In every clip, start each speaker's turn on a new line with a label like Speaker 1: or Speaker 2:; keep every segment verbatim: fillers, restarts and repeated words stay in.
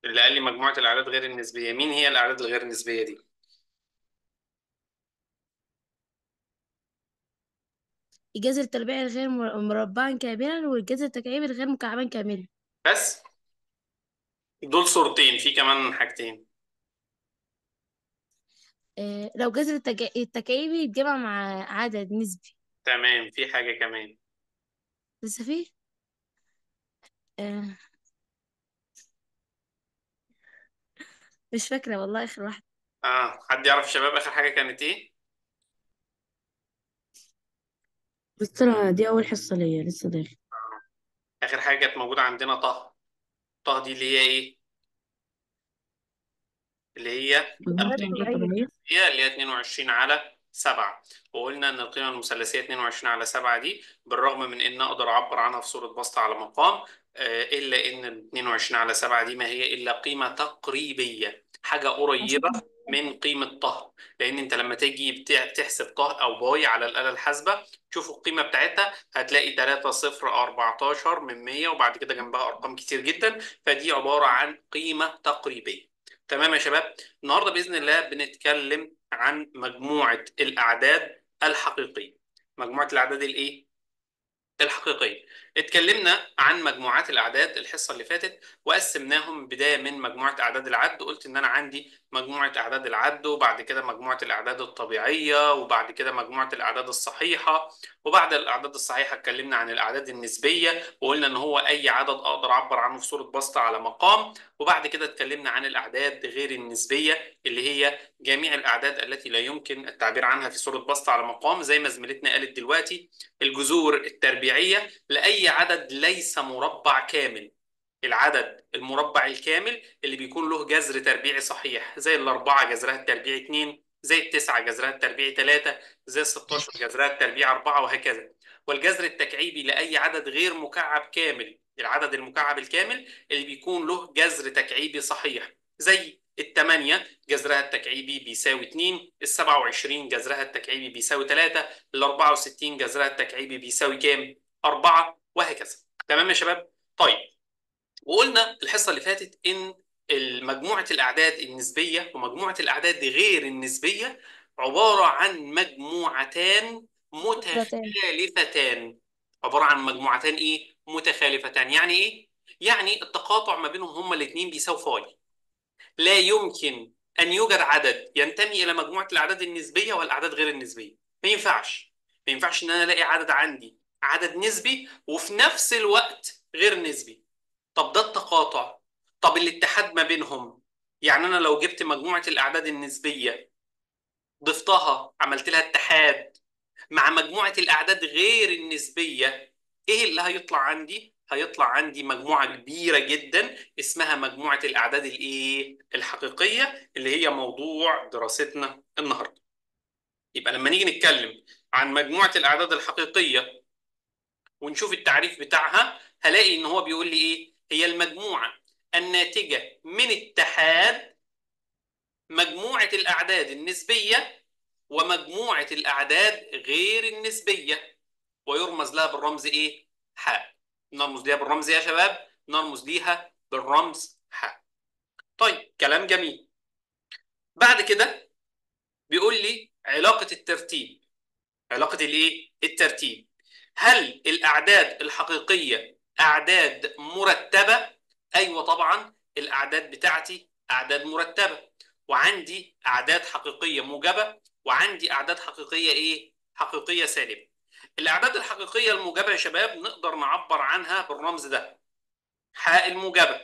Speaker 1: اللي قال لي مجموعة الأعداد غير النسبية، مين هي الأعداد الغير النسبية دي؟
Speaker 2: الجذر التربيعي الغير مر- مربعا كاملا والجذر التكعيبي الغير مكعبا كاملا.
Speaker 1: بس دول صورتين، في كمان حاجتين.
Speaker 2: آه لو جذر التج... التكعيبي يتجمع مع عدد نسبي.
Speaker 1: تمام، في حاجة كمان.
Speaker 2: لسه فيه. آه مش فاكرة والله آخر واحدة.
Speaker 1: اه، حد يعرف يا شباب آخر حاجة كانت إيه؟
Speaker 2: بس أنا دي أول حصة ليا لسه داخل.
Speaker 1: آخر حاجة كانت موجودة عندنا طه. طه دي اللي هي إيه؟ اللي هي
Speaker 2: مجموعة
Speaker 1: القيمة
Speaker 2: الأعداد
Speaker 1: المثلثية
Speaker 2: الطبيعية.
Speaker 1: اللي هي اتنين وعشرين على سبعة. وقلنا إن القيمة المثلثية اتنين وعشرين على سبعة دي بالرغم من إن أقدر أعبر عنها في صورة بسط على مقام، آه، إلا إن ال اتنين وعشرين على سبعة دي ما هي إلا قيمة تقريبية، حاجة
Speaker 2: عشان
Speaker 1: قريبة من قيمة طه. لأن أنت لما تيجي بتع- تحسب طه أو باي على الآلة الحاسبة، تشوف القيمة بتاعتها هتلاقي تلاتة صفر اربعتاشر من مية وبعد كده جنبها أرقام كتير جدا، فدي عبارة عن قيمة تقريبية. تمام يا شباب. النهارده باذن الله بنتكلم عن مجموعه الاعداد الحقيقيه. مجموعه الاعداد الايه؟ الحقيقية. اتكلمنا عن مجموعات الأعداد الحصة اللي فاتت وقسمناهم، بداية من مجموعة أعداد العد. قلت إن أنا عندي مجموعة أعداد العد، وبعد كده مجموعة الأعداد الطبيعية، وبعد كده مجموعة الأعداد الصحيحة، وبعد الأعداد الصحيحة اتكلمنا عن الأعداد النسبية وقلنا إن هو أي عدد أقدر أعبر عنه في صورة بسط على مقام. وبعد كده اتكلمنا عن الأعداد غير النسبية اللي هي جميع الأعداد التي لا يمكن التعبير عنها في صورة بسط على مقام، زي ما زميلتنا قالت دلوقتي، الجذور التربيعية لأي عدد ليس مربع كامل. العدد المربع الكامل اللي بيكون له جذر تربيعي صحيح، زي الأربعة جذرها التربيعي اتنين، زي التسعة جذرها التربيعي تلاتة، زي الستاشر جذرها التربيعي أربعة، وهكذا. والجذر التكعيبي لأي عدد غير مكعب كامل، العدد المكعب الكامل اللي بيكون له جذر تكعيبي صحيح، زي التمانية جذرها التكعيبي بيساوي اتنين، السبعة وعشرين جذرها التكعيبي بيساوي تلاتة، ال اربعة وستين جذرها التكعيبي بيساوي كام؟ أربعة، وهكذا. تمام يا شباب؟ طيب، وقلنا الحصة اللي فاتت إن مجموعة الأعداد النسبية ومجموعة الأعداد غير النسبية عبارة عن مجموعتان
Speaker 2: فكرتين.
Speaker 1: متخالفتان. عبارة عن مجموعتان إيه؟ متخالفتان. يعني إيه؟ يعني التقاطع ما بينهم هما الاتنين بيساوي فاي. لا يمكن أن يوجد عدد ينتمي إلى مجموعة الأعداد النسبية والأعداد غير النسبية. ما ينفعش. ما ينفعش إن أنا ألاقي عدد عندي عدد نسبي وفي نفس الوقت غير نسبي. طب ده التقاطع. طب الاتحاد ما بينهم، يعني أنا لو جبت مجموعة الأعداد النسبية ضفتها عملت لها اتحاد مع مجموعة الأعداد غير النسبية، إيه اللي هيطلع عندي؟ هيطلع عندي مجموعة كبيرة جدا اسمها مجموعة الأعداد الإيه؟ الحقيقية، اللي هي موضوع دراستنا النهاردة. يبقى لما نيجي نتكلم عن مجموعة الأعداد الحقيقية ونشوف التعريف بتاعها، هلاقي إن هو بيقول لي إيه؟ هي المجموعة الناتجة من اتحاد مجموعة الأعداد النسبية ومجموعة الأعداد غير النسبية، ويرمز لها بالرمز ايه؟ حاء. نرمز ليها بالرمز إيه يا شباب؟ نرمز ليها بالرمز حاء. طيب، كلام جميل. بعد كده بيقول لي علاقة الترتيب. علاقة الايه؟ الترتيب. هل الأعداد الحقيقية أعداد مرتبة؟ أيوة طبعا، الأعداد بتاعتي أعداد مرتبة، وعندي أعداد حقيقية موجبة، وعندي أعداد حقيقية إيه؟ حقيقية سالبة. الأعداد الحقيقية الموجبة يا شباب نقدر نعبر عنها بالرمز ده، حاء الموجبة.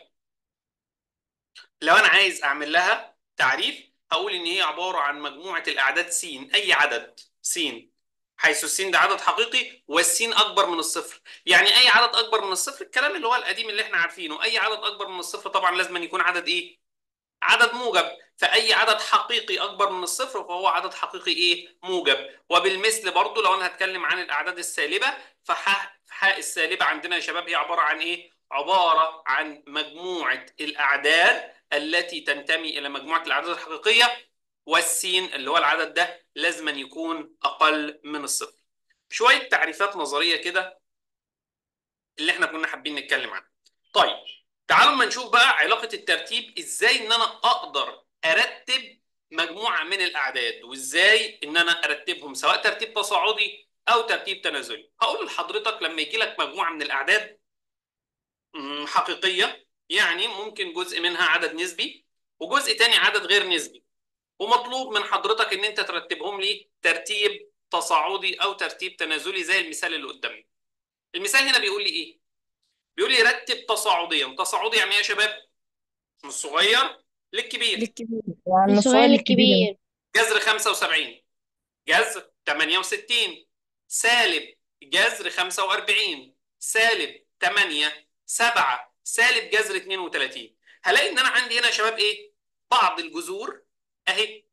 Speaker 1: لو أنا عايز أعمل لها تعريف هقول إن هي عبارة عن مجموعة الأعداد س، أي عدد س، حيث السين ده عدد حقيقي والسين أكبر من الصفر. يعني أي عدد أكبر من الصفر، الكلام اللي هو القديم اللي إحنا عارفينه، أي عدد أكبر من الصفر طبعا لازم أن يكون عدد إيه؟ عدد موجب. فأي عدد حقيقي أكبر من الصفر فهو عدد حقيقي إيه؟ موجب. وبالمثل برضو لو أنا هتكلم عن الأعداد السالبة، فحاء فحاء السالبة عندنا يا شباب هي عبارة عن إيه؟ عبارة عن مجموعة الأعداد التي تنتمي إلى مجموعة الأعداد الحقيقية، والسين اللي هو العدد ده لازم أن يكون أقل من الصفر. شوية تعريفات نظرية كده اللي احنا كنا حابين نتكلم عنها. طيب، تعالوا ما نشوف بقى علاقة الترتيب ازاي ان انا اقدر ارتب مجموعة من الاعداد، وازاي ان انا ارتبهم سواء ترتيب تصاعدي او ترتيب تنازلي. هقول لحضرتك لما يجي لك مجموعة من الاعداد مم، حقيقية، يعني ممكن جزء منها عدد نسبي وجزء تاني عدد غير نسبي، ومطلوب من حضرتك ان انت ترتبهم لي ترتيب تصاعدي او ترتيب تنازلي زي المثال اللي قدامي. المثال هنا بيقول لي ايه؟ بيقول لي رتب تصاعديا. تصاعدي يعني ايه يا شباب؟ من الصغير للكبير.
Speaker 2: للكبير.
Speaker 3: يعني
Speaker 2: من الصغير
Speaker 3: السؤال الكبير.
Speaker 2: للكبير.
Speaker 1: جذر خمسة وسبعين، جذر ثمانية وستين، سالب جذر خمسة وأربعين، سالب ثمانية، سبعة، سالب جذر اثنين وثلاثين. هلاقي ان انا عندي هنا يا شباب ايه؟ بعض الجذور اهي،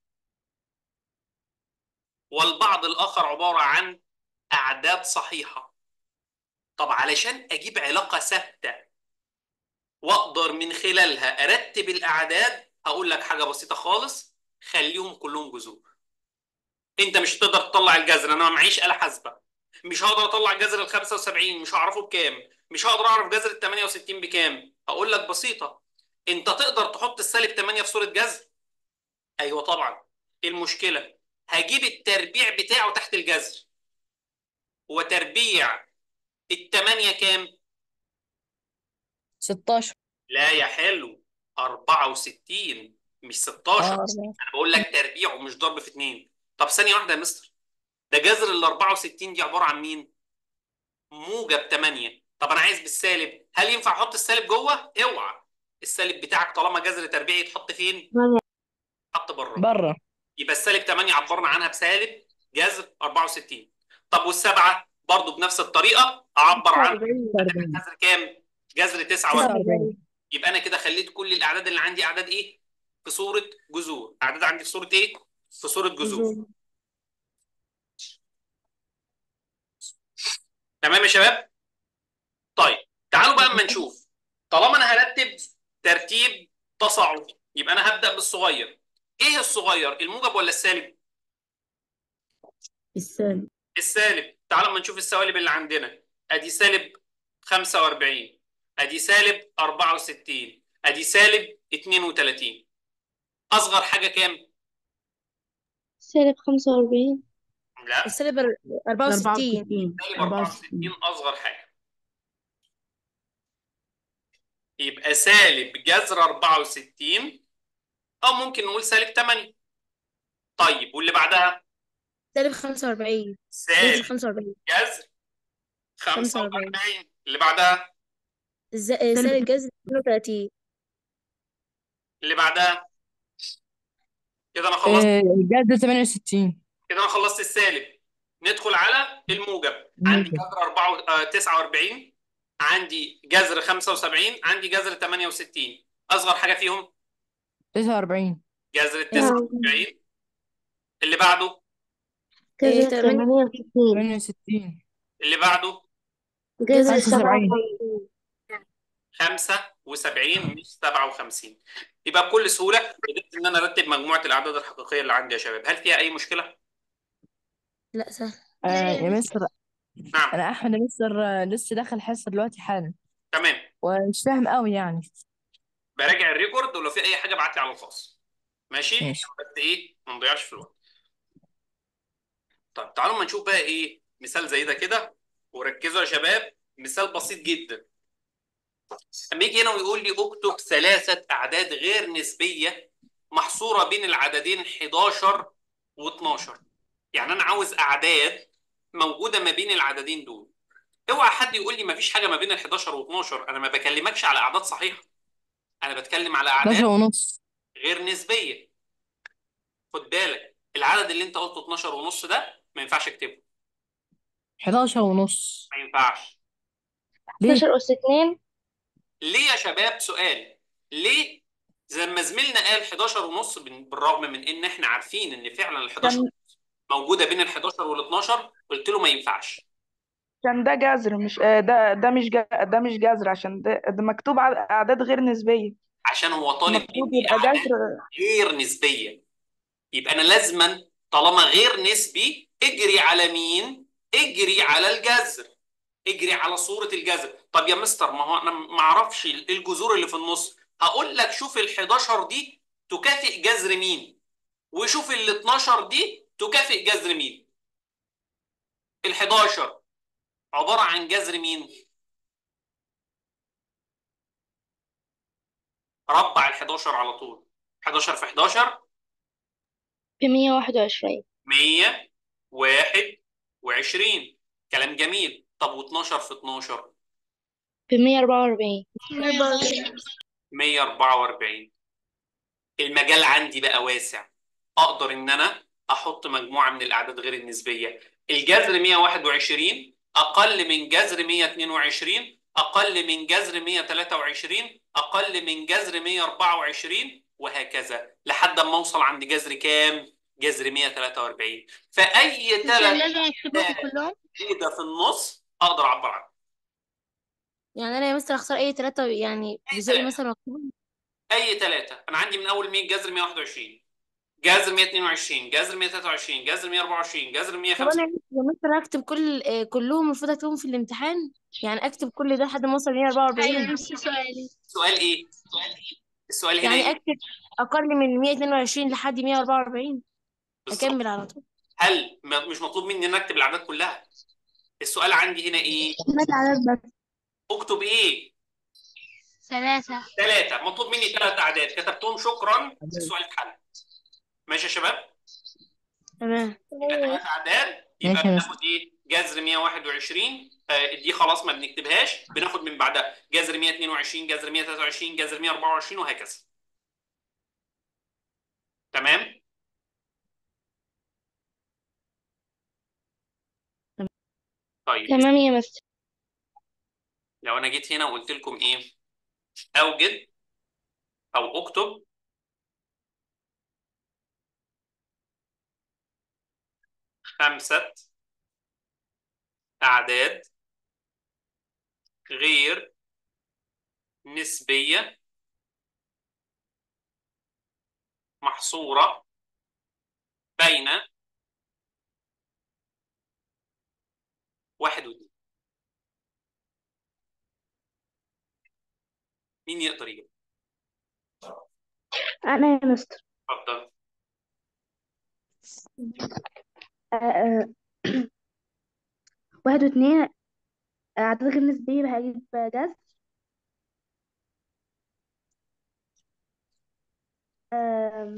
Speaker 1: والبعض الاخر عباره عن اعداد صحيحه. طب علشان اجيب علاقه ثابته واقدر من خلالها ارتب الاعداد، هقول لك حاجه بسيطه خالص: خليهم كلهم جذور. انت مش هتقدر تطلع الجذر، انا ما معيش آلة حاسبه، مش هقدر اطلع جذر ال خمسة وسبعين، مش هعرفه بكام، مش هقدر اعرف جذر ال ثمانية وستين بكام. هقول لك بسيطه: انت تقدر تحط السالب ثمانية في صوره جذر؟ ايوه طبعا. ايه المشكله؟ هجيب التربيع بتاعه تحت الجذر. هو تربيع الثمانية كام؟
Speaker 3: ستاشر.
Speaker 1: لا يا حلو، أربعة وستين مش ستاشر.
Speaker 3: اه
Speaker 1: انا بقول لك تربيع ومش ضرب في اتنين. طب ثانيه واحده يا مستر، ده جذر ال أربعة وستين دي عباره عن مين؟ موجب ثمانية. طب انا عايز بالسالب، هل ينفع احط السالب جوه؟ اوعى. السالب بتاعك طالما جذر تربيعي يتحط فين؟ يتحط بره.
Speaker 3: بره.
Speaker 1: يبقى السالب ثمانية عبرنا عنها بسالب جذر أربعة وستين. طب والسبعه برضو بنفس الطريقه اعبر عنها
Speaker 3: أربعين.
Speaker 1: جذر كام؟ جذر تسعة وأربعين.
Speaker 3: تسعة وأربعين.
Speaker 1: يبقى انا كده خليت كل الاعداد اللي عندي اعداد ايه؟ في صوره جذور. اعداد عندي في صوره ايه؟ في صوره جذور.
Speaker 2: جذور.
Speaker 1: تمام يا شباب؟ طيب تعالوا بقى اما نشوف. طالما انا هرتب ترتيب تصاعدي يبقى انا هبدا بالصغير. ايه الصغير، الموجب ولا السالب؟
Speaker 2: السالب.
Speaker 1: السالب. تعالوا اما نشوف السوالب اللي عندنا. ادي سالب خمسة وأربعين، ادي سالب أربعة وستين، ادي سالب اثنين وثلاثين. اصغر حاجه كام؟
Speaker 4: سالب خمسة وأربعين.
Speaker 1: لا،
Speaker 2: السالب أربعة وستين.
Speaker 1: سالب أربعة وستين اصغر حاجه. يبقى سالب جذر أربعة وستين، او ممكن نقول سالب ثمانية. طيب واللي بعدها؟
Speaker 2: سالب خمسة وأربعين. جذر
Speaker 1: سالب
Speaker 2: خمسة وأربعين.
Speaker 1: جذر
Speaker 2: خمسة وأربعين.
Speaker 1: خمسة وأربعين. اللي بعدها؟
Speaker 2: الز- سالب جذر اثنين وثلاثين.
Speaker 1: اللي بعدها؟ كده انا خلصت.
Speaker 3: آه، جذر ثمانية وستين.
Speaker 1: كده انا خلصت السالب. ندخل على الموجب. عندي
Speaker 3: موجب.
Speaker 1: جذر أربعة آه، تسعة وأربعين، عندي جذر خمسة وسبعين، عندي جذر ثمانية وستين. اصغر حاجه فيهم
Speaker 3: تسعة وأربعين.
Speaker 1: جذر ال
Speaker 2: إيه.
Speaker 1: تسعة وأربعين. اللي بعده؟
Speaker 2: إيه،
Speaker 4: جذر
Speaker 2: تمانية.
Speaker 4: ثمانية وستين.
Speaker 3: ثمانية وستين.
Speaker 1: اللي بعده؟
Speaker 4: جذر
Speaker 3: خمسة
Speaker 4: سبعة
Speaker 3: وسبعين.
Speaker 4: وخمسين.
Speaker 1: خمسة وسبعين مش سبعة وخمسين. يبقى بكل سهوله قدرت ان انا ارتب مجموعه الاعداد الحقيقيه اللي عندي يا شباب. هل فيها اي مشكله؟
Speaker 2: لا سهل.
Speaker 3: آه
Speaker 4: لا
Speaker 3: يا
Speaker 4: يا
Speaker 3: مستر،
Speaker 1: نعم.
Speaker 3: انا احمد يا مستر، آه، لسه داخل حصه دلوقتي حالا
Speaker 1: تمام.
Speaker 3: ومش فاهم قوي يعني.
Speaker 1: براجع الريكورد ولو في اي حاجه ابعت لي على الخاص. ماشي؟
Speaker 3: ماشي.
Speaker 1: بس ايه، ما نضيعش في الوقت. طب تعالوا ما نشوف بقى ايه مثال زي ده كده، وركزوا يا شباب. مثال بسيط جدا. اما يجي هنا ويقول لي اكتب ثلاثه اعداد غير نسبيه محصوره بين العددين حداشر و12. يعني انا عاوز اعداد موجوده ما بين العددين دول. اوعى حد يقول لي ما فيش حاجه ما بين ال حداشر و اتناشر. انا ما بكلمكش على اعداد صحيحه، انا بتكلم على اعداد
Speaker 3: اتناشر ونص.
Speaker 1: غير نسبيه. خد بالك، العدد اللي انت قلته اتناشر ونص ده ما ينفعش اكتبه.
Speaker 3: حداشر ونص.
Speaker 1: ما ينفعش.
Speaker 3: ليه؟
Speaker 4: اتناشر أس اتنين.
Speaker 1: ليه يا شباب؟ سؤال. ليه؟ زي ما زميلنا قال حداشر ونص، بالرغم من ان احنا عارفين ان فعلا ال حداشر
Speaker 5: كان
Speaker 1: موجوده بين ال حداشر وال اتناشر، قلت له ما ينفعش.
Speaker 5: كان ده جذر، مش آه، ده ده مش ج- ده مش جذر، عشان ده, ده مكتوب على اعداد غير نسبيه.
Speaker 1: عشان هو طالب
Speaker 5: المفروض
Speaker 1: مني
Speaker 5: يبقى
Speaker 1: اعداد
Speaker 5: جذر.
Speaker 1: غير نسبيه. يبقى انا لازما طالما غير نسبي اجري على مين؟ اجري على الجذر، اجري على صوره الجذر. طب يا مستر ما هو انا ما اعرفش الجذور اللي في النص. هقول لك شوف ال حداشر دي تكافئ جذر مين، وشوف ال اتناشر دي تكافئ جذر مين. ال حداشر عباره عن جذر مين؟ ربع ال حداشر على طول. حداشر في حداشر
Speaker 4: بمية واحد وعشرين.
Speaker 1: مية وواحد وعشرين. كلام جميل. طب واتناشر في اتناشر
Speaker 4: بمية أربعة وأربعين.
Speaker 1: مية واربعة واربعين. المجال عندي بقى واسع، اقدر ان انا احط مجموعه من الاعداد غير النسبيه. الجذر مية وواحد وعشرين اقل من جذر مية واتنين وعشرين، اقل من جذر مية وتلاتة وعشرين، اقل من جذر مية واربعة وعشرين، وهكذا لحد ما اوصل عند جذر كام؟ جذر مية وتلاتة واربعين. فاي ثلاث
Speaker 2: لازم اكتبهم كلهم.
Speaker 1: موجوده في النص اقدر اعبر عنها.
Speaker 2: يعني انا يا مستر اختار اي ثلاثة يعني
Speaker 1: اي
Speaker 2: بزقي
Speaker 1: ثلاثه،
Speaker 2: مثلا واكتبهم.
Speaker 1: اي ثلاثه. انا عندي من اول مية جذر مية وواحد وعشرين، جذر مية واتنين وعشرين، جذر مية وتلاتة وعشرين، جذر مية واربعة وعشرين، جذر
Speaker 2: طب
Speaker 1: مية وخمسة.
Speaker 2: انا يا مستر اكتب كل آه، كلهم المفروض اكتبهم في الامتحان، يعني اكتب كل ده لحد ما اوصل مية واربعة واربعين.
Speaker 1: سؤال ايه؟ السؤال هنا
Speaker 2: يعني
Speaker 1: ايه؟
Speaker 2: اكتب اقل من مية واتنين وعشرين لحد مية واربعة واربعين،
Speaker 1: بالظبط.
Speaker 2: اكمل على طول.
Speaker 1: هل م- مش مطلوب مني ان اكتب الاعداد كلها؟ السؤال عندي هنا ايه؟
Speaker 4: كلمات عدد بس.
Speaker 1: اكتب ايه؟
Speaker 4: ثلاثة.
Speaker 1: ثلاثة. مطلوب مني ثلاث اعداد، كتبتهم شكرا، السؤال اتحل. ماشي يا شباب؟
Speaker 2: تمام.
Speaker 1: يبقى ثلاث اعداد، يبقى
Speaker 3: ماشي يا مستر.
Speaker 1: بناخد ايه؟ جذر مية وواحد وعشرين. آه دي خلاص ما بنكتبهاش، بناخد من بعدها جذر مية واتنين وعشرين، جذر مية وتلاتة وعشرين، جذر مية واربعة وعشرين، وهكذا. تمام؟ طيب
Speaker 4: تمام يا مستر.
Speaker 1: لو انا جيت هنا وقلت لكم ايه؟ اوجد او اكتب خمسة اعداد غير نسبية محصورة بين واحد واثنين. مين يقدر يجيب؟
Speaker 4: أنا يا مستر.
Speaker 1: اتفضل.
Speaker 4: آه، آه، واحد واثنين أعداد غير نسبية هجيب جذر. آم،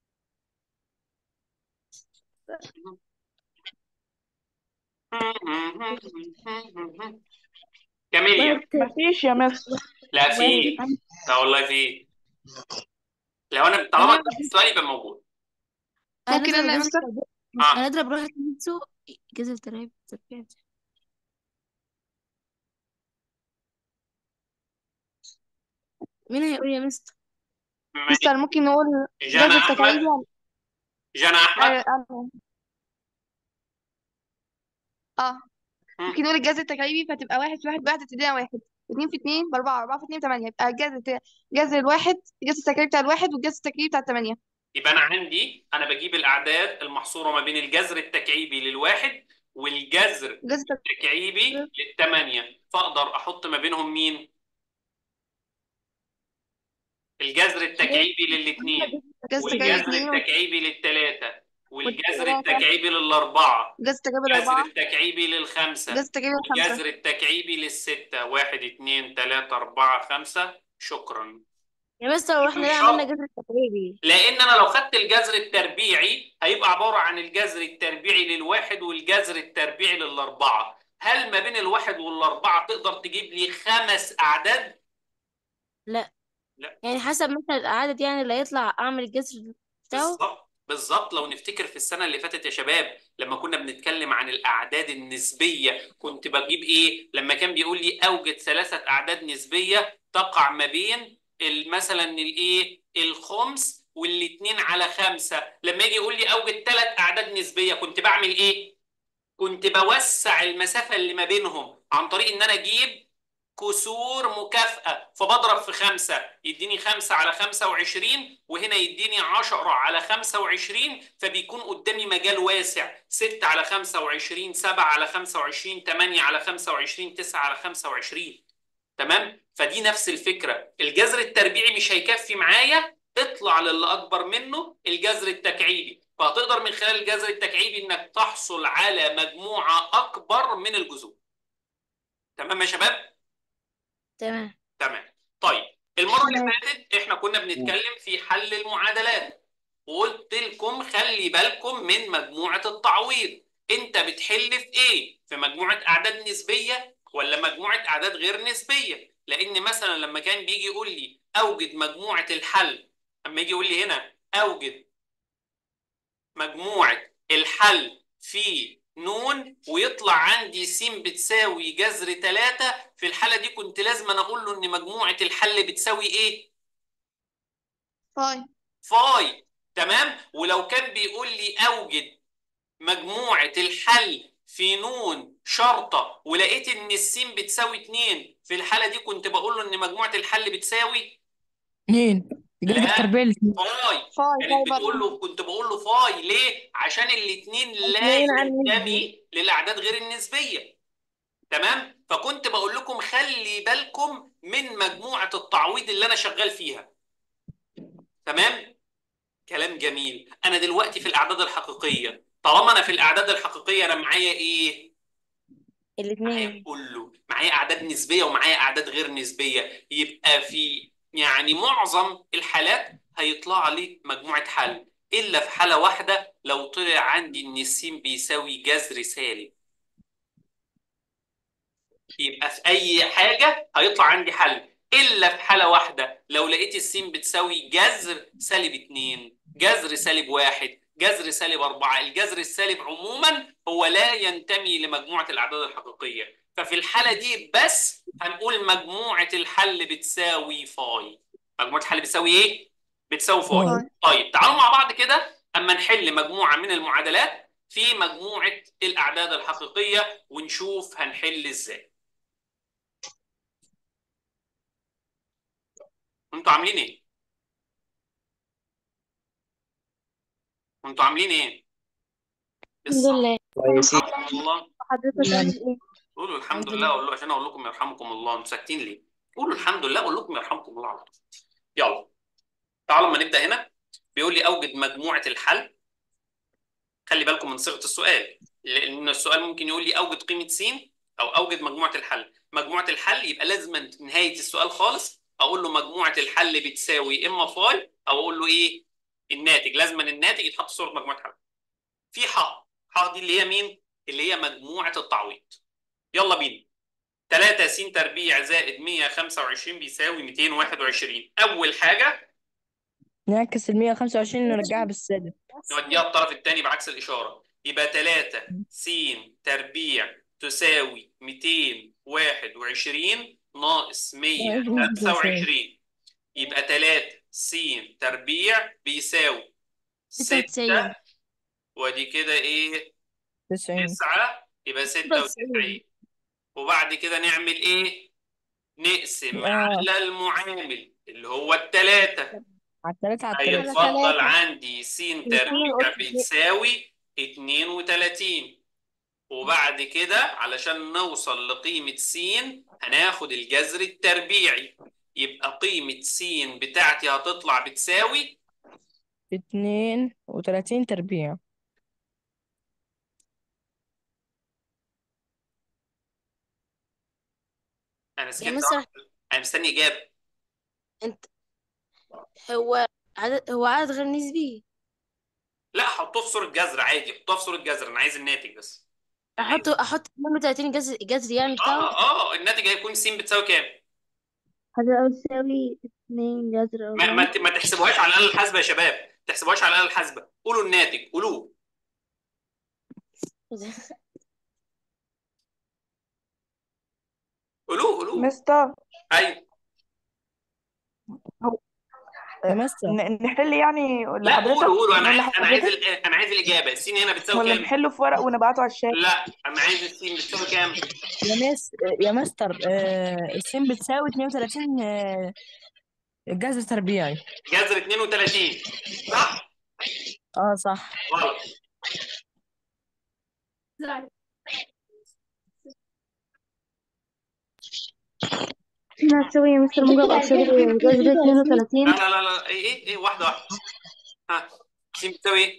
Speaker 1: كاميليا.
Speaker 4: واحد
Speaker 5: مفيش يا مستر.
Speaker 1: لا في.
Speaker 4: واحد
Speaker 1: لا والله في. لو انا طالما
Speaker 2: انا
Speaker 1: اديت السؤال يبقى موجود.
Speaker 4: ممكن
Speaker 2: هنضرب
Speaker 4: أنا يا
Speaker 2: جذر
Speaker 4: مستر؟
Speaker 2: التربيع،
Speaker 1: اه
Speaker 2: هنضرب روح نفسه جذر التربيع التربيع. مين هيقول يا مستر؟
Speaker 1: ماشي.
Speaker 4: مستر ممكن نقول
Speaker 1: جانا
Speaker 4: جذر التكعيبي
Speaker 1: احمد. جانا
Speaker 4: يعني
Speaker 1: احمد.
Speaker 4: اه آه.
Speaker 1: مم.
Speaker 4: ممكن نقول الجذر التكعيبي فتبقى واحد في واحد بواحد تدينا واحد، اتنين في اتنين بأربعة، أربعة في اتنين بتمانية، يبقى الجذر الت- جذر الواحد الجذر التكعيبي بتاع الواحد والجذر التكعيبي بتاع التمانية.
Speaker 1: يبقى انا عندي انا بجيب الاعداد المحصوره ما بين الجذر التكعيبي للواحد والجذر
Speaker 4: الجذر
Speaker 1: التكعيبي للثمانيه، فاقدر احط ما بينهم مين؟ الجذر التكعيبي للاثنين،
Speaker 4: الجذر التكعيبي
Speaker 1: والجذر
Speaker 4: اتنين
Speaker 1: التكعيبي للثلاثه، والجذر
Speaker 4: والتلاتة،
Speaker 1: التكعيبي للاربعه،
Speaker 4: الجذر التكعيبي
Speaker 1: الجذر
Speaker 4: الأربعة،
Speaker 1: التكعيبي
Speaker 4: الجذر
Speaker 1: للخمسه،
Speaker 4: التكعيبي الخمسة.
Speaker 1: والجذر التكعيبي للسته. واحد اثنين ثلاثه اربعه خمسه. شكرا.
Speaker 2: يا مستر واحنا
Speaker 1: مش
Speaker 2: ليه عملنا
Speaker 1: شرط،
Speaker 2: جذر التقريبي؟
Speaker 1: لان انا لو خدت الجذر التربيعي هيبقى عباره عن الجذر التربيعي للواحد والجذر التربيعي للاربعه. هل ما بين الواحد والاربعه تقدر تجيب لي خمس اعداد؟
Speaker 2: لا،
Speaker 1: لا.
Speaker 2: يعني حسب مثلا العدد يعني اللي هيطلع اعمل الجذر بتاعه.
Speaker 1: بالظبط بالظبط. لو نفتكر في السنه اللي فاتت يا شباب لما كنا بنتكلم عن الاعداد النسبيه كنت بجيب ايه؟ لما كان بيقول لي اوجد ثلاثه اعداد نسبيه تقع ما بين ال- مثلا الايه؟ الخمس والاثنين على خمسه. لما يجي يقول لي اوجد ثلاث اعداد نسبيه كنت بعمل ايه؟ كنت بوسع المسافه اللي ما بينهم عن طريق ان انا اجيب كسور مكافأة، فبضرب في خمسة يديني خمسة على خمسة وعشرين، وهنا يديني عشرة على خمسة وعشرين، فبيكون قدامي مجال واسع. ستة على خمسة وعشرين، سبعة على خمسة وعشرين، تمانية على خمسة وعشرين، تسعة على خمسة وعشرين. تمام؟ فدي نفس الفكره، الجذر التربيعي مش هيكفي معايا، اطلع للي اكبر منه الجذر التكعيبي، فهتقدر من خلال الجذر التكعيبي انك تحصل على مجموعه اكبر من الجذور. تمام يا شباب؟
Speaker 2: تمام.
Speaker 1: تمام. طيب المره اللي
Speaker 2: تمام.
Speaker 1: فاتت احنا كنا بنتكلم في حل المعادلات، وقلت لكم خلي بالكم من مجموعه التعويض. انت بتحل في ايه؟ في مجموعه اعداد نسبيه ولا مجموعه اعداد غير نسبيه؟ لان مثلا لما كان بيجي يقول لي اوجد مجموعه الحل، اما يجي يقول لي هنا اوجد مجموعه الحل في نون ويطلع عندي س بتساوي جذر ثلاثة، في الحالة دي كنت لازم أنا أقول له إن مجموعة الحل بتساوي إيه؟
Speaker 4: فاي.
Speaker 1: فاي. تمام؟ ولو كان بيقول لي أوجد مجموعة الحل في نون شرطة ولقيت إن السين بتساوي اتنين، في الحالة دي كنت بقول له إن مجموعة الحل بتساوي
Speaker 3: اتنين. جذر
Speaker 1: لا
Speaker 3: التربيع الاتنين.
Speaker 1: فاي.
Speaker 4: فاي فاي
Speaker 1: كانت بتقول
Speaker 4: برضه.
Speaker 1: له، كنت بقول له فاي ليه؟ عشان الاثنين لا
Speaker 2: اتنين على النسبة.
Speaker 1: ينتمي للاعداد غير النسبيه. تمام؟ فكنت بقول لكم خلي بالكم من مجموعه التعويض اللي انا شغال فيها. تمام؟ كلام جميل. انا دلوقتي في الاعداد الحقيقيه، طالما انا في الاعداد الحقيقيه انا معايا ايه؟ معايا
Speaker 2: الاتنين.
Speaker 1: كله، معايا اعداد نسبيه ومعايا اعداد غير نسبيه، يبقى في يعني معظم الحالات هيطلع لي مجموعه حل، الا في حاله واحده لو طلع عندي ان السين بيساوي جذر سالب. يبقى في اي حاجه هيطلع عندي حل، الا في حاله واحده لو لقيت السين بتساوي جذر سالب اتنين، جذر سالب واحد، جذر سالب أربعة. الجذر السالب عموما هو لا ينتمي لمجموعة الأعداد الحقيقية، ففي الحالة دي بس هنقول مجموعة الحل بتساوي فاي. مجموعة الحل بتساوي إيه؟ بتساوي فاي.
Speaker 3: فاي.
Speaker 4: فاي.
Speaker 1: طيب تعالوا مع بعض كده أما نحل مجموعة من المعادلات في مجموعة الأعداد الحقيقية ونشوف هنحل إزاي. أنتوا عاملين إيه؟ أنتوا عاملين إيه؟
Speaker 2: الحمد
Speaker 1: الصح.
Speaker 2: لله.
Speaker 6: كويسين.
Speaker 1: الله.
Speaker 2: حضرتك
Speaker 3: يعني
Speaker 2: عامل ايه؟
Speaker 1: قولوا الحمد
Speaker 2: الحمد
Speaker 1: لله،
Speaker 2: لله.
Speaker 1: اقول له عشان اقول لكم يرحمكم الله، انتوا ساكتين ليه؟ قولوا الحمد لله، اقول لكم يرحمكم الله على طول. يلا تعالوا اما نبدا هنا. بيقول لي اوجد مجموعه الحل. خلي بالكم من صيغه السؤال، لان السؤال ممكن يقول لي اوجد قيمه س او اوجد مجموعه الحل. مجموعه الحل يبقى لازم نهايه السؤال خالص اقول له مجموعه الحل بتساوي اما فاي او اقول له ايه؟ الناتج. لازم الناتج يتحط صوره مجموعه حل. في ح ح دي اللي هي مين؟ اللي هي مجموعه التعويض. يلا بينا. تلاتة س تربيع زائد مية وخمسة وعشرين بيساوي ميتين وواحد وعشرين. أول حاجة
Speaker 3: نعكس ال مية وخمسة وعشرين نرجعها بالسالب.
Speaker 1: نوديها الطرف الثاني بعكس الإشارة، يبقى تلاتة س تربيع تساوي ميتين وواحد وعشرين ناقص مية وخمسة وعشرين، يبقى تلاتة س تربيع بيساوي
Speaker 2: ستة وتسعين.
Speaker 1: ستة، ودي كده إيه؟
Speaker 3: تسعين.
Speaker 1: تسعة، يبقى ستة
Speaker 2: ستة وتسعين.
Speaker 1: وتسعين. وبعد كده نعمل إيه؟ نقسم
Speaker 3: اه
Speaker 1: على المعامل اللي هو التلاتة،
Speaker 3: على التلاتة على التلاتة.
Speaker 4: على
Speaker 1: هيتفضل
Speaker 4: ثلاثة.
Speaker 1: عندي س تربيع بتساوي اتنين وتلاتين. وبعد كده علشان نوصل لقيمة س هناخد الجذر التربيعي، يبقى قيمة س بتاعتي هتطلع بتساوي
Speaker 3: اتنين وتلاتين تربيع.
Speaker 1: أنا
Speaker 2: يا
Speaker 1: سكت
Speaker 2: مستر،
Speaker 1: أهو. أنا مستني إجابة.
Speaker 2: انت هو عدد هو عدد غير نسبي.
Speaker 1: لا حطوه في صورة جذر عادي، حطوه في صورة جذر، أنا عايز الناتج بس. أنا عايز
Speaker 2: احط احط اتنين وتلاتين جذر جذر يعني بتاعه.
Speaker 1: آه آه الناتج هيكون س بتساوي كام؟
Speaker 2: هتبقى بتساوي اتنين جذر
Speaker 1: ما ما
Speaker 2: أربعة.
Speaker 1: ما تحسبوهاش على الآلة الحاسبة يا شباب، ما تحسبوهاش على الآلة الحاسبة، قولوا الناتج، قولوه. قولوه قولوه.
Speaker 5: مستر
Speaker 1: ايوه.
Speaker 5: هو
Speaker 3: يا مستر
Speaker 5: ن- نحل يعني
Speaker 1: لا
Speaker 5: لحضرتك
Speaker 1: قولوا قولوا، انا
Speaker 5: نقول
Speaker 1: عايز انا عايز
Speaker 5: لحضرتك
Speaker 1: ال- انا عايز الاجابه. السين هنا بتساوي
Speaker 5: ولا
Speaker 1: كام؟
Speaker 5: نحله في ورق ونبعته على الشات؟
Speaker 1: لا انا عايز السين بتساوي كام؟
Speaker 3: يا مس يا مستر آه السين بتساوي اتنين وتلاتين آه جذر تربيعي.
Speaker 1: جذر اتنين وتلاتين صح؟
Speaker 3: اه صح.
Speaker 1: غلط.
Speaker 2: هنا هتساوي يا مستر موجب أو سالب جذر اتنين وتلاتين.
Speaker 1: لا لا لا لا ايه ايه ايه واحده واحده. ها س بتساوي ايه؟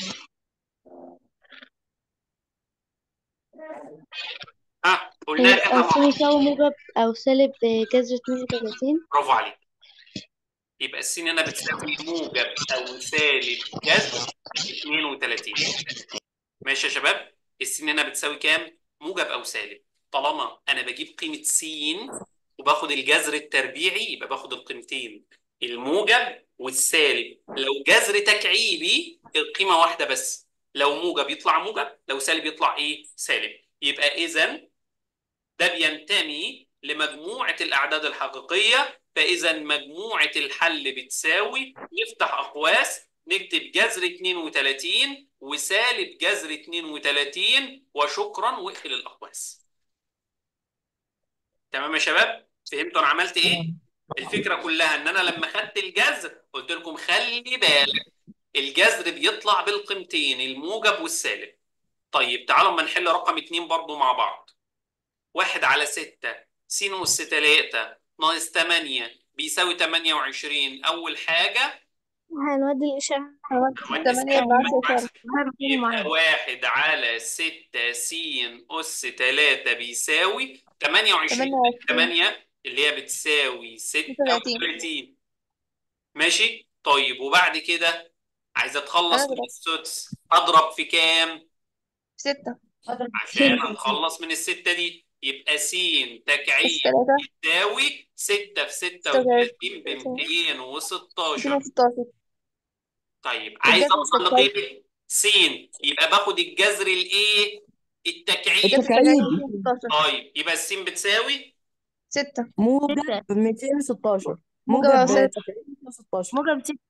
Speaker 1: ها قلناها كده
Speaker 2: هيبقى
Speaker 1: مع
Speaker 2: س
Speaker 1: بعض.
Speaker 2: يساوي موجب أو سالب جذر اتنين وتلاتين.
Speaker 1: برافو عليك. يبقى الس هنا بتساوي موجب او سالب جذر اتنين وتلاتين. ماشي يا شباب، الس هنا بتساوي كام؟ موجب او سالب. طالما انا بجيب قيمه س وباخد الجذر التربيعي يبقى باخد القيمتين الموجب والسالب. لو جذر تكعيبي القيمه واحده بس، لو موجب يطلع موجب، لو سالب يطلع ايه؟ سالب. يبقى اذا ده بينتمي لمجموعه الاعداد الحقيقيه، فاذا مجموعه الحل بتساوي، نفتح اقواس نكتب جذر اتنين وتلاتين وسالب جذر اتنين وتلاتين وشكرا واقفل الاقواس. تمام يا شباب؟ فهمتوا انا عملت ايه؟ الفكره كلها ان انا لما خدت الجذر قلت لكم خلي بالك الجذر بيطلع بالقيمتين الموجب والسالب. طيب تعالوا اما نحل رقم اتنين برضو مع بعض. واحد على ستة س أس تلاتة ناقص تمانية بيساوي تمانية وعشرين. أول حاجة
Speaker 2: هنودي الإشارة
Speaker 1: هنودي
Speaker 4: تمانية
Speaker 1: السالب
Speaker 4: بعشرة
Speaker 1: مجموع
Speaker 4: إشارة.
Speaker 1: سالب. يبقى واحد على ستة س أس تلاتة بيساوي تمانية وعشرين.
Speaker 4: تمانية وعشرين
Speaker 1: تمانية اللي هي بتساوي ستة
Speaker 4: وتلاتين.
Speaker 1: وتلاتين. ماشي. طيب وبعد كده عايز اتخلص من
Speaker 4: هنضرب
Speaker 1: السدس، اضرب في كام؟
Speaker 4: ستة
Speaker 1: عشان اتخلص من الستة دي يبقى س
Speaker 4: أس
Speaker 1: تكعيب
Speaker 4: تلاتة
Speaker 1: يساوي ستة في ستة
Speaker 4: ستة
Speaker 1: وتلاتين ب
Speaker 4: وتلاتين
Speaker 1: ميتين
Speaker 4: ميتين
Speaker 1: وستاشر.
Speaker 4: وستاشر.
Speaker 1: طيب عايز
Speaker 4: الجذر
Speaker 1: اوصل
Speaker 4: التكعيبي
Speaker 1: لقيمة س، يبقى باخد الجذر الايه؟ التكعيب.
Speaker 4: الجذر التكعيبي
Speaker 3: التكعيب
Speaker 4: ميتين وستاشر.
Speaker 1: طيب يبقى الس بتساوي
Speaker 4: ستة
Speaker 3: موجب
Speaker 2: ستة
Speaker 3: ميتين وستاشر.
Speaker 4: موجب أو
Speaker 3: موجب
Speaker 4: سالب
Speaker 3: تكعيب ميتين وستاشر.
Speaker 2: موجب ستة.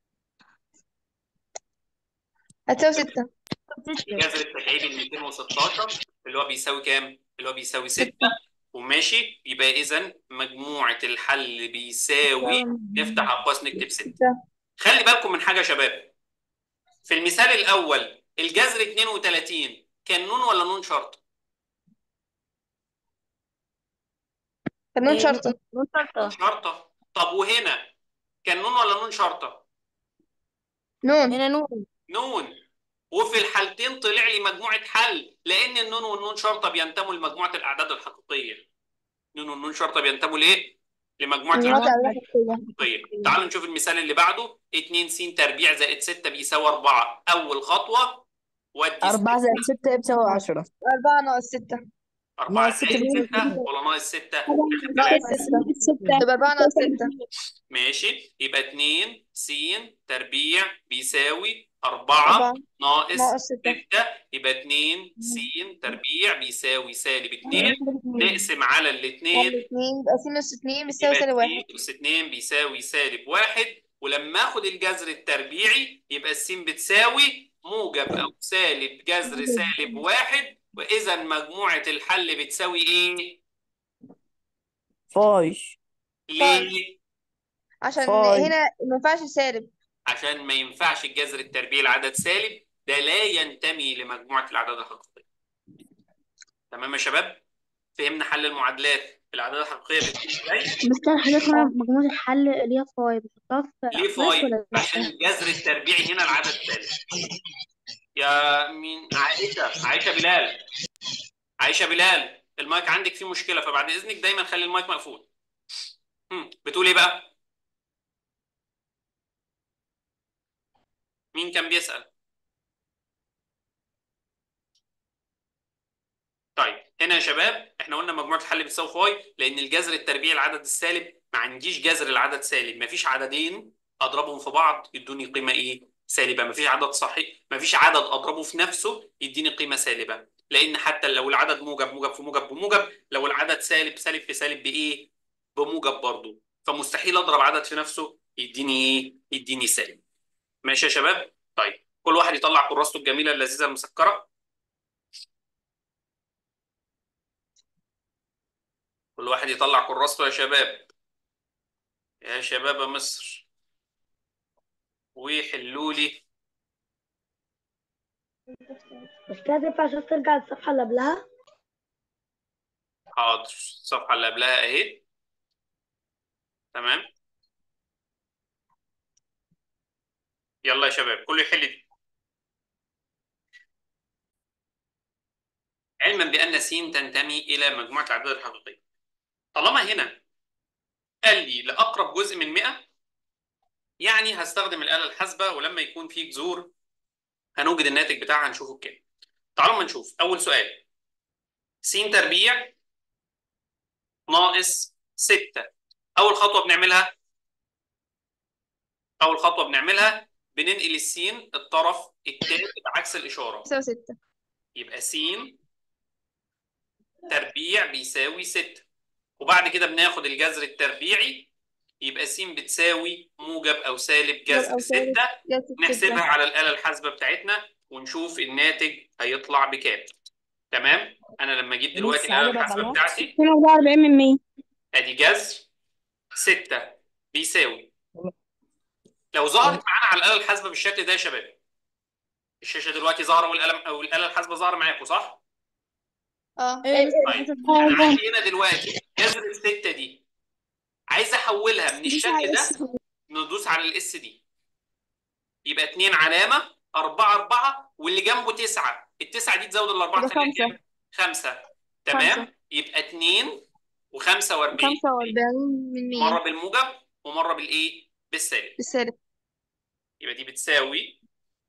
Speaker 4: هتساوي ستة.
Speaker 2: ستة.
Speaker 1: الجذر التكعيبي ال ميتين وستاشر اللي هو بيساوي كام؟ اللي هو بيساوي ستة.
Speaker 4: ستة
Speaker 1: وماشي. يبقى اذا مجموعة الحل بيساوي، نفتح اقواس نكتب ستة.
Speaker 4: ستة.
Speaker 1: خلي بالكم من حاجة يا شباب، في المثال الأول الجذر اتنين وتلاتين كان نون ولا نون شرط؟
Speaker 4: كان نون
Speaker 2: إيه،
Speaker 4: شرطة.
Speaker 2: نون
Speaker 1: نون
Speaker 2: شرطة.
Speaker 1: شرطة. طب وهنا كان نون ولا نون شرطة؟
Speaker 4: نون.
Speaker 2: هنا نون.
Speaker 1: نون. وفي الحالتين طلع لي مجموعة حل، لأن النون والنون شرطة بينتموا لمجموعة الأعداد الحقيقية. نون والنون شرطة بينتموا لإيه؟ لمجموعة
Speaker 4: مجموعة
Speaker 1: الأعداد
Speaker 4: الأعداد الحقيقية.
Speaker 1: الحقيقية. تعالوا نشوف المثال اللي بعده. اتنين س تربيع زائد ستة بيساوي أربعة. أول خطوة ودي
Speaker 3: أربعة زائد ستة بتساوي عشرة.
Speaker 4: أربعة ناقص ستة.
Speaker 1: أربعة
Speaker 3: ناقص ستة
Speaker 1: زائد
Speaker 3: بتساوي
Speaker 1: ستة ولا ناقص ستة؟
Speaker 4: ناقص
Speaker 1: ثلاثة.
Speaker 4: ستة. يبقى أربعة ناقص ستة.
Speaker 1: ماشي. يبقى اتنين س تربيع بيساوي أربعة
Speaker 4: أربعة
Speaker 1: ناقص
Speaker 4: ناقص ستة.
Speaker 1: ستة. يبقى اتنين س تربيع بيساوي سالب اتنين. نقسم على الاتنين
Speaker 4: اتنين يبقى س نص اتنين بيساوي
Speaker 1: يبقى
Speaker 4: سالب واحد.
Speaker 1: س أس اتنين بيساوي سالب واحد. ولما اخد الجذر التربيعي يبقى الس بتساوي موجب أو سالب جذر سالب واحد. وإذا مجموعة الحل بتساوي إيه؟
Speaker 3: فاي.
Speaker 1: ليه؟
Speaker 4: عشان
Speaker 3: فاي.
Speaker 4: هنا ما ينفعش سالب.
Speaker 1: عشان ما ينفعش الجذر التربيعي لعدد سالب، ده لا ينتمي لمجموعة الأعداد الحقيقية. تمام يا شباب؟ فهمنا حل المعادلات الأعداد الحقيقية بتكون ازاي؟
Speaker 2: مستر حضرتك هنا مجموعة الحل اللي هي فاي بتحطها في
Speaker 1: ليه
Speaker 2: الأقواس
Speaker 1: فاي؟
Speaker 2: ولا لأ؟
Speaker 1: عشان الجذر التربيعي هنا العدد سالب. يا مين؟ عائشة عائشة بلال عائشة بلال المايك عندك فيه مشكلة، فبعد إذنك دايما خلي المايك مقفول. هم، بتقول إيه بقى؟ مين كان بيسأل؟ طيب هنا يا شباب احنا قلنا مجموعة الحل بتساوي فاي لأن الجذر التربيعي العدد السالب ما عنديش جذر العدد سالب، ما فيش عددين أضربهم في بعض يدوني قيمة إيه؟ سالبة. ما فيش عدد صحيح، ما فيش عدد أضربه في نفسه يديني قيمة سالبة. لأن حتى لو العدد موجب موجب في موجب بموجب، لو العدد سالب سالب في سالب بإيه؟ بموجب برضه. فمستحيل أضرب عدد في نفسه يديني إيه؟ يديني سالب. ماشي يا شباب؟ طيب كل واحد يطلع كراسته الجميلة اللذيذة المسكرة. كل واحد يطلع كراسته يا شباب. يا شباب مصر ويحلوا لي.
Speaker 2: بس كده تنفع عشان ترجع للصفحة اللي قبلها؟
Speaker 1: حاضر. الصفحة اللي قبلها أهي. تمام. يلا يا شباب كله يحل دي. علما بأن س تنتمي إلى مجموعة الأعداد الحقيقية. طالما هنا قال لي لأقرب جزء من مئة، يعني هستخدم الآلة الحاسبة، ولما يكون في جذور هنوجد الناتج بتاعها هنشوفه بكام. تعالوا ما نشوف أول سؤال. س تربيع ناقص ستة. أول خطوة بنعملها أول خطوة بنعملها بننقل السين الطرف التالت بعكس الإشارة.
Speaker 4: تساوي ستة.
Speaker 1: يبقى س تربيع بيساوي ستة، وبعد كده بناخد الجذر التربيعي، يبقى س بتساوي موجب أو سالب
Speaker 4: موجب
Speaker 1: جذر
Speaker 4: أو سالب
Speaker 1: ستة.
Speaker 4: جذر
Speaker 1: نحسبها
Speaker 4: ستة.
Speaker 1: على الآلة الحاسبة بتاعتنا ونشوف الناتج هيطلع بكام. تمام. أنا لما أجيب دلوقتي
Speaker 3: لسه
Speaker 1: الآلة
Speaker 3: عايزة بقى
Speaker 1: الحاسبة
Speaker 3: خلاص.
Speaker 1: بتاعتي،
Speaker 2: اتنين وأربعة وأربعين من مية.
Speaker 1: أدي جذر ستة بيساوي، لو ظهرت معانا على الآلة الحاسبة بالشكل ده يا شباب، الشاشة دلوقتي ظاهرة والقلم أو الآلة الحاسبة ظاهرة معاكم صح؟
Speaker 4: اه
Speaker 2: ايه بس
Speaker 1: طيب
Speaker 2: اه
Speaker 1: أنا عندي هنا دلوقتي جذر الستة دي، عايز أحولها من
Speaker 4: دوس على
Speaker 1: الشكل
Speaker 4: اس.
Speaker 1: ده، ندوس على الاس دي، يبقى اتنين علامة أربعة أربعة واللي جنبه تسعة، التسعة دي تزود الأربعة
Speaker 4: يبقى
Speaker 1: تخليها
Speaker 4: خمسة.
Speaker 1: كام؟ خمسة.
Speaker 4: خمسة.
Speaker 1: تمام. يبقى اتنين وخمسة وأربعين،
Speaker 4: خمسة وأربعين من مية.
Speaker 1: مرة بالموجب ومرة بالإيه؟ بالسالب.
Speaker 4: بالسالب.
Speaker 1: يبقى دي بتساوي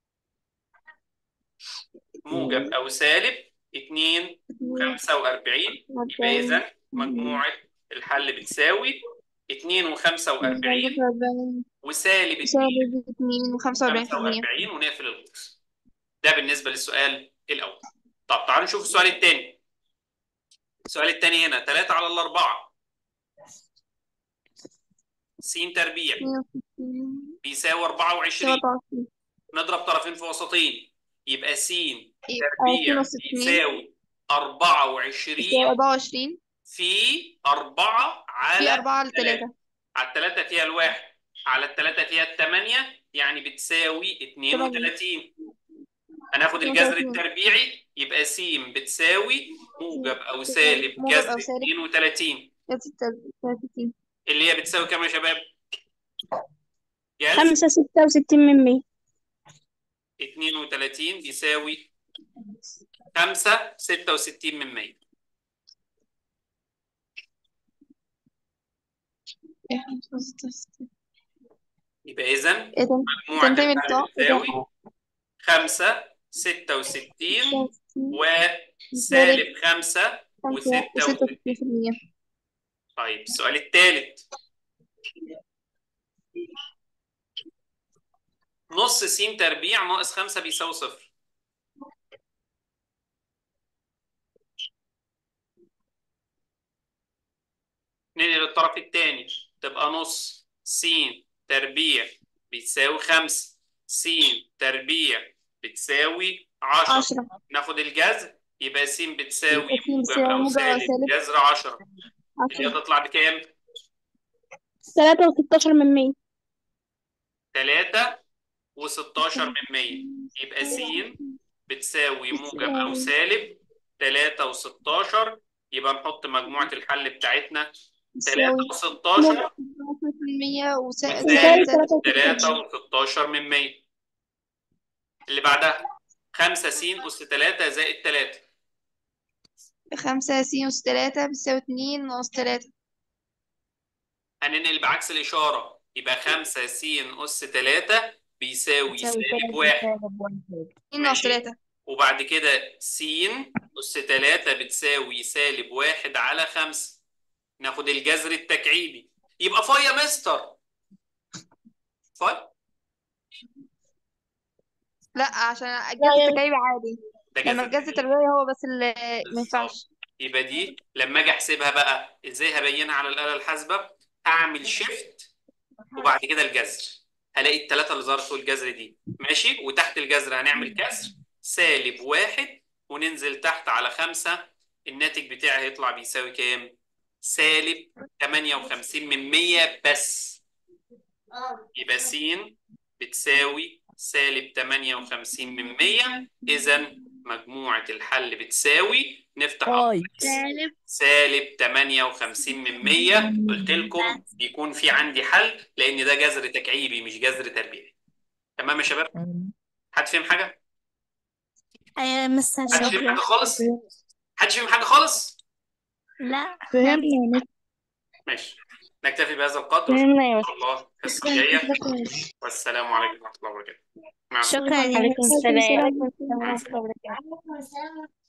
Speaker 1: موجب أو سالب اتنين وخمسة وأربعين. يبقى إذا مجموعة الحل بتساوي اتنين وخمسة وأربعين وسالب اتنين
Speaker 4: سالب اتنين وخمسة وأربعين في
Speaker 1: وخمسة
Speaker 4: المية.
Speaker 1: وأربعين، ونقفل القوس. ده بالنسبة للسؤال الأول. طب تعالوا نشوف السؤال الثاني. السؤال الثاني هنا تلاتة على الأربعة س تربيع بيساوي أربعة وعشرين. نضرب طرفين في وسطين، يبقى س تربيع بيساوي أربعة وعشرين
Speaker 4: أربعة وعشرين
Speaker 1: في أربعة
Speaker 4: في
Speaker 1: على
Speaker 4: أربعة على
Speaker 1: ثلاثة.
Speaker 4: تلاتة.
Speaker 1: على الثلاثة فيها الواحد، على الثلاثة فيها الثمانية، يعني بتساوي اتنين وتلاتين. هناخد الجذر التربيعي، يبقى س بتساوي موجب أو سالب
Speaker 4: موجب
Speaker 1: جذر
Speaker 4: أو سالب
Speaker 1: اتنين وتلاتين،
Speaker 4: جذر تلاتين.
Speaker 1: اللي هي بتساوي كام يا شباب؟ جذر
Speaker 2: خمسة ستة وستين من مية.
Speaker 1: اتنين وتلاتين بيساوي خمسة ستة وستين من مية. يبقى إذا مجموعة
Speaker 4: تنتمي
Speaker 1: الحل
Speaker 4: للطاقة
Speaker 1: بتساوي خمسة ستة وستين وسالب خمسة وستة وستين.
Speaker 4: في المية.
Speaker 1: طيب السؤال الثالث. نص س تربيع ناقص خمسة بيساوي صفر. ننقل الطرف الثاني، تبقى نص س تربيع بتساوي خمسة، س تربيع بتساوي عشرة.
Speaker 4: عشرة.
Speaker 1: ناخد الجذر، يبقى س بتساوي
Speaker 4: س
Speaker 1: موجب
Speaker 4: بتساوي
Speaker 1: أو
Speaker 4: موجب أو
Speaker 1: سالب
Speaker 4: سالب
Speaker 1: جذر عشرة، اللي هي
Speaker 4: عشرة.
Speaker 1: تطلع بكام؟
Speaker 2: تلاتة وستاشر من مية.
Speaker 1: تلاتة وستاشر من مية. يبقى س بتساوي موجب أو سالب تلاتة وستاشر. يبقى نحط مجموعة الحل بتاعتنا تلاتة وستاشر
Speaker 4: في المية
Speaker 1: وسالب
Speaker 4: وسالب
Speaker 1: تلاتة وستاشر من مية. اللي بعدها خمسة س أس تلاتة زائد تلاتة.
Speaker 4: خمسة س أس تلاتة بتساوي اتنين ناقص تلاتة.
Speaker 1: هننقل بعكس الإشارة، يبقى خمسة س أس تلاتة بيساوي سالب واحد.
Speaker 4: اتنين ناقص
Speaker 1: ماشي.
Speaker 4: تلاتة.
Speaker 1: وبعد كده س أس تلاتة بتساوي سالب واحد على خمسة. ناخد الجذر التكعيبي، يبقى فاي يا مستر. فاي؟
Speaker 4: لا، عشان الجذر التكعيبي عادي.
Speaker 1: ده
Speaker 4: لما
Speaker 1: جذر
Speaker 4: الجذر
Speaker 1: تكعيبي.
Speaker 4: التربيعي هو بس اللي ما
Speaker 1: بالظبط.
Speaker 4: ينفعش.
Speaker 1: يبقى دي لما اجي احسبها بقى ازاي هبينها على الآلة الحاسبة؟ هعمل شيفت وبعد كده الجذر، هلاقي الثلاثة اللي ظهرت فوق الجذر دي ماشي، وتحت الجذر هنعمل كسر سالب واحد وننزل تحت على خمسة. الناتج بتاعي هيطلع بيساوي كام؟ سالب تمانية وخمسين من مية بس. يبقى س بتساوي سالب تمانية وخمسين من مية. إذا مجموعة الحل بتساوي نفتح أمر
Speaker 3: باي
Speaker 2: سالب
Speaker 1: سالب تمانية وخمسين من مية. قلت لكم بيكون في عندي حل لأن ده جذر تكعيبي مش جذر تربيعي. تمام يا شباب؟ حد فيهم حاجة؟
Speaker 2: أيوة مستر
Speaker 1: حد فيهم حاجة
Speaker 2: شكرا.
Speaker 1: خالص؟ حد فيهم حاجة خالص؟
Speaker 2: لا
Speaker 4: فهمنا يا مس.
Speaker 1: ماشي، نكتفي بهذا القدر.
Speaker 4: فهمنا يا
Speaker 1: إن
Speaker 4: مس.
Speaker 1: شاء الله الحصة الجاية. والسلام عليكم ورحمة الله وبركاته. مع السلامة.
Speaker 2: شكرا يا
Speaker 4: عليكم
Speaker 2: مس.
Speaker 4: السلام.
Speaker 2: عليكم السلام ورحمة الله وبركاته.